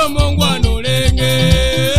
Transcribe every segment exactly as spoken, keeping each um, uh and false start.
moyo mongwano lenge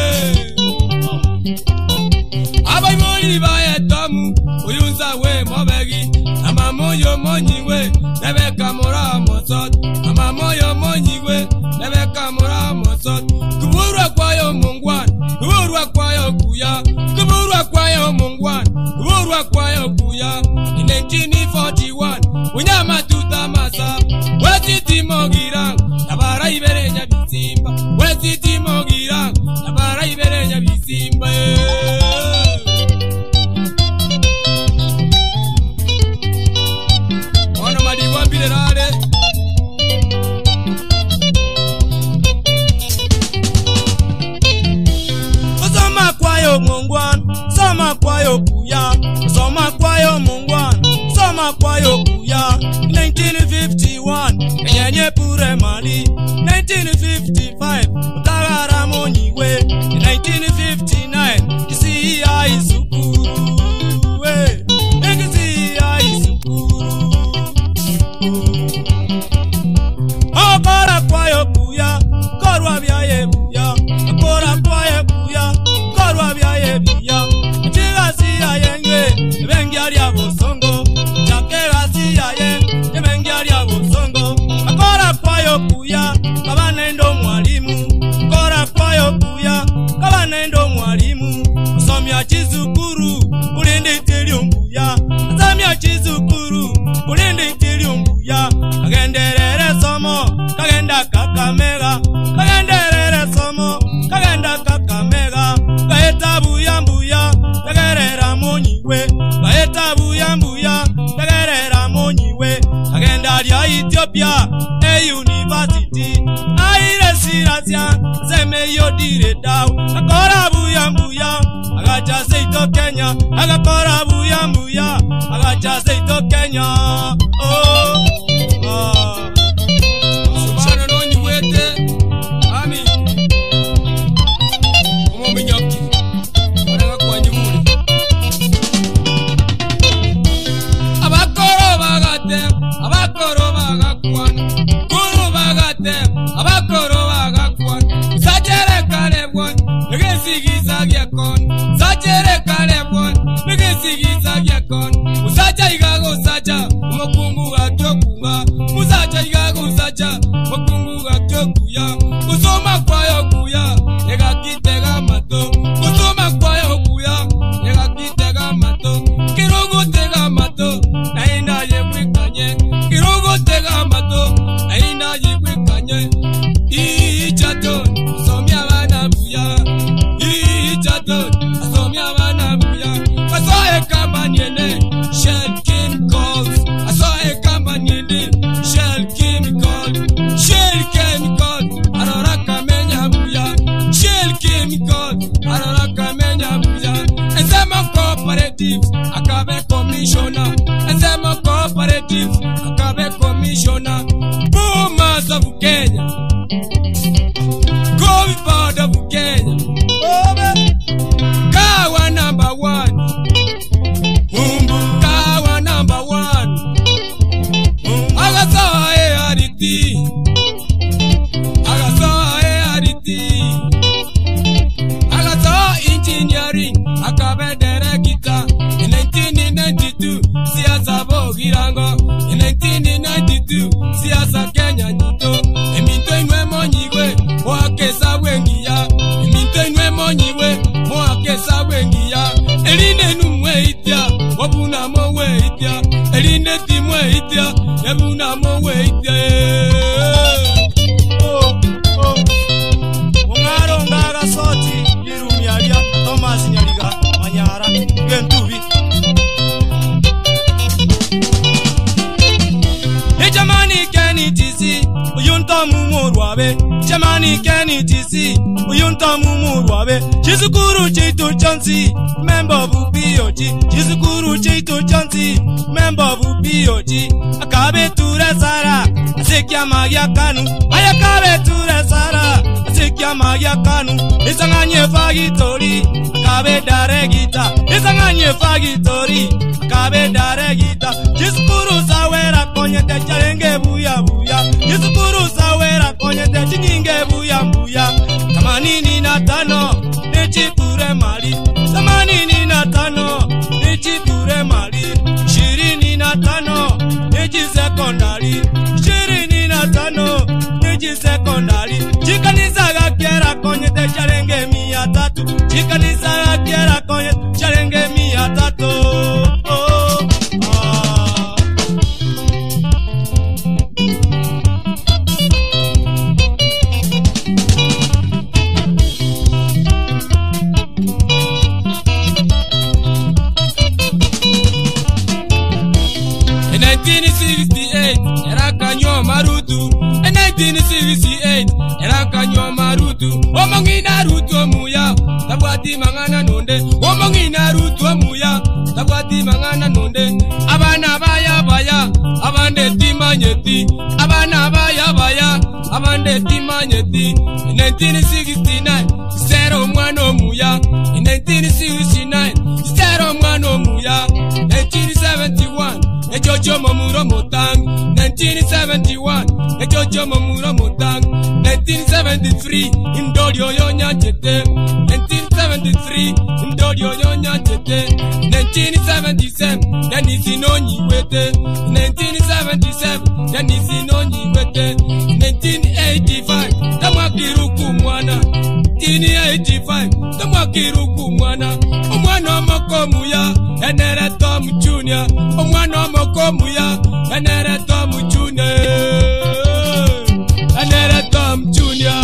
Aba imoli bae tamu Uyunza we mobegi Ama moyo monyiwe Nebeka mora mosot Ama moyo monyiwe Nebeka mora mosot Kuburwa kwayo mongwan Kuburwa kwayo kuya Kuburwa kwayo mongwan Kuburwa kwayo kuya In nineteen forty-one Unyama tuta masa Wezi timogira Nabara ibere nya bisimba Wezi timogira Nabara ibere nya bisimba Ono madiwa bilerare Soma kwayo mongwan Soma kwayo kuya Soma kwayo mongwan Soma kwayo kuya nineteen fifty-one Kenyenye pure mali nineteen fifty-five Utagara monyiwe nineteen fifty-nine Kisi ya isukuru we Kisi ya isukuru Okora kwayo kuya Korwa biaye buya Okora kwayo kuya Korwa biaye buya Chiga siya yenge Bengi ya bosongo Chakega siya ye Bengi ya bosongo Okora kwayo kuya Kaba nendo mwalimu Okora kwayo kuya Kaba nendo mwalimu Usomya chizukuru Ulindi tiliumbuya Usomya chizukuru Ulindi tiliumbuya Kagenderere somo Kagenda kakamega Kagenderere somo Kagenda kakamega Kaeta buya mbuya Kagerera monyiwe Kaeta buya mbuya Kagerera monyiwe Kagenda lia Ethiopia E university Aire sirasia Zeme yodire dao Akora buya mbuya Agacha seito Kenya Agakora buya mbuya Agacha seito Kenya Oh Oh Subhana no nyiwete Ami Omo minyoki Oranga kwa nyumuri Abakoro bagate Abakoro bagakwana Kuru bagate Abakoro bagakwana Sajere kalebwan Negesigiza gyakon Sajere kalebwan Negesigiza gyakon Usaja igago saja Umokungu atyokunga Usaja igago saja Umokungu atyokuya Usoma kwayo kuya Nega kitega mato Usoma kwayo kuya Nega kitega mato Kirogo tega mato Nainda yewikanye Kirogo tega mato Nainda yewikanye Ichaton Somya wana buya Ichaton Somya wana buya Kasoe kama nyene Shell chemicals Asoe kama nyene Shell chemicals Shell chemicals Aroraka menya buya Shell chemicals Aroraka menya buya Enzema cooperatives Akabe commissioner Enzema cooperatives Akabe commissioner Boomers of Kenya Go part of Kenya Kawa number one Mumbu Kawa number one Agasawa e ariti Agasawa e ariti Agasawa engineering Akabe deregita In nineteen ninety-two Siasa bogirango In nineteen ninety-two Siasa Kenya nito Eminto inwe monyiwe Mwakesa wengiya Eminto inwe monyiwe Mwakesa wengiya Eline numwe itia Wabuna mowe itia Eline timwe itia Ebuna mowe itia Oh, oh Mungaro ngaga soti Liru mialia Thomas nyaliga Manyara Gentubi Ejamani Kenny T C Uyunta mumurwabe Jamani Kenny T C Uyunta mumurwabe Chizukuru Chito Chansi Member of B O G Chizukuru Chito Chansi Member of B O G Akabe ture sara Asekia magia kanu Ayakabe ture sara Asekia magia kanu Isanganye fagitori Akabe dare gita Isanganye fagitori Akabe dare gita Chizukuru sawera Konye te chalenge buya buya Chizukuru sawera Konye te chininge buya buya secondary ishirini na tano niji secondary chikanisa gakiera konyete charenge mia tatu chikanisa gakiera konyete charenge mia tatu oh, ah. In nineteen sixty-eight, era kanyo marutu. In nineteen sixty-eight, era kanyo marutu. Omongina rutu muya, tabwati mangana nonde. Omongina rutu muya, tabwati mangana nonde. Abana baya baya, abande timanyeti. Abana baya baya, abande timanyeti. In nineteen sixty-nine, zero mwano muya. In nineteen sixty-nine, zero mwano muya. nineteen seventy-one. Ejojo Mamuro Motang, nineteen seventy-one. Ejojo Mamuro Motang, nineteen seventy-three. Indodio Yonya Jete, nineteen seventy-three. Indodio Yonya Jete, nineteen seventy-seven. Denisi Noni Wete, nineteen seventy-seven. Denisi Noni Wete, nineteen eighty-five. Tamakiruku Mwana, nineteen eighty-five. Tamakiruku Mwana, Omwana Makomuya, Enere Tom Junior, Omwana Makomuya, Enere Tom Junior, Enere Tom Junior.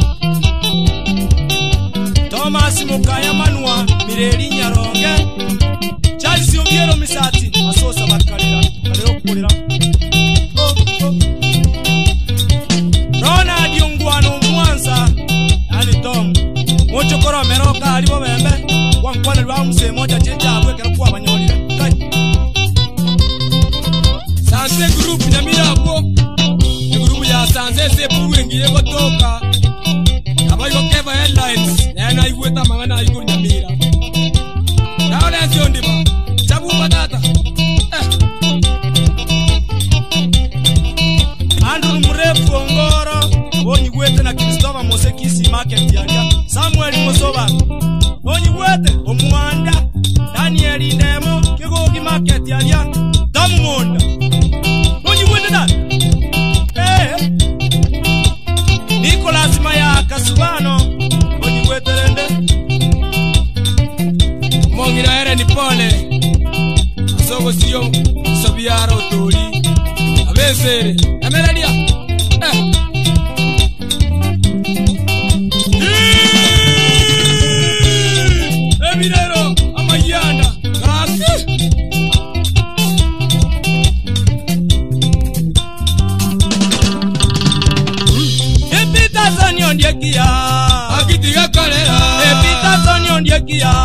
Thomas Mukaya Manua, Mireli Nyaronge, Charles Yumbiero Misati, Asosa Bakarira, Kaleo Kurira. Oh, oh. Ronald Yungwano Mwanza, Ali Tom, Mochokoro Meroka, Alibo Bembe, Wankwana Ramse, Moja Chenja, Wekera Banyoli. Sanse group Nyamira hapo, ni group ya Sanse sepu wengi yego toka. Abayo Keva Headlines, na na iweta mangana igo Nyamira. Naona sio ndiba, chabu patata. Eh. Andrew Mrefu Ngoro, Onyi Wete na Christopher Mosekisi market yalia. Samuel Mosoba, Onyi Wete, Omwanda, Daniel Indemo, Kigogi market yalia. Damonda. Onyi Wete na. Eh. Nicholas Maya Kasubano, Onyi Wete rende. Mongira ere ni pole. Asogo siyo Sabiaro Tori. Abesere. Ameladia. Eh. Emirero amayanda. Kasi. Epita Sonyo Ndiekia. Akitiga kolera. Epita Sonyo Ndiekia.